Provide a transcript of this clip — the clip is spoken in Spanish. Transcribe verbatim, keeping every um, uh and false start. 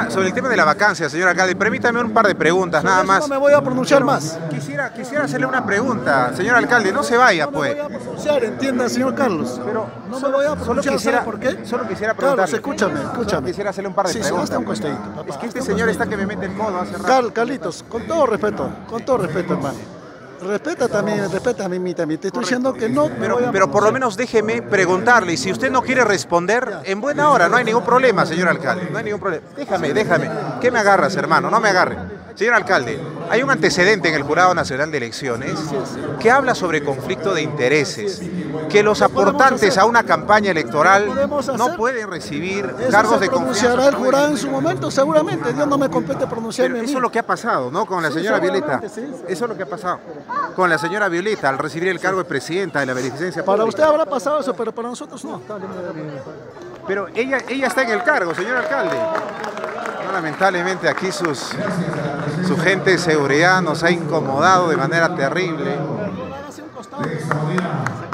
tema, sobre el tema de la vacancia, señor alcalde, permítame un par de preguntas, nada más. No me voy a pronunciar más. Quisiera, quisiera hacerle una pregunta, señor alcalde, no se vaya, pues. No me voy a pronunciar, entienda, señor Carlos. Pero no solo, me voy a solo pronunciar, quisiera, ¿sabe por qué? Solo quisiera Carlos, preguntarle. escúchame, escúchame. Solo quisiera hacerle un par de sí, preguntas. Sí, hasta un costadito, papá, es que este hasta un señor costadito. está que me mete el codo hace rato. Carl, Carlitos, con todo respeto, con todo respeto, hermano. Respeta también, respeta a mí también. Te estoy diciendo que no me Pero, voy a pero por lo pronunciar. menos déjeme preguntarle, y si usted no quiere responder, en buena hora, no hay ningún problema, señor alcalde, no hay ningún problema. Déjame, déjame. ¿Qué me agarras, hermano? No me agarre. Señor alcalde, hay un antecedente en el Jurado Nacional de Elecciones que habla sobre conflicto de intereses, que los aportantes a una campaña electoral no pueden recibir Eso cargos se de pronunciará confianza. el jurado en su momento, seguramente. Dios no me compete pronunciarme Pero a mí. eso es lo que ha pasado, ¿no? Con la Sí, señora Violeta. seguramente, sí, sí. Eso es lo que ha pasado con la señora Violeta al recibir el cargo de presidenta de la Beneficencia Para Pública. usted habrá pasado eso, pero para nosotros no. Pero ella, ella está en el cargo, señor alcalde. No, lamentablemente aquí sus, su gente de seguridad nos ha incomodado de manera terrible. Hágase un costado.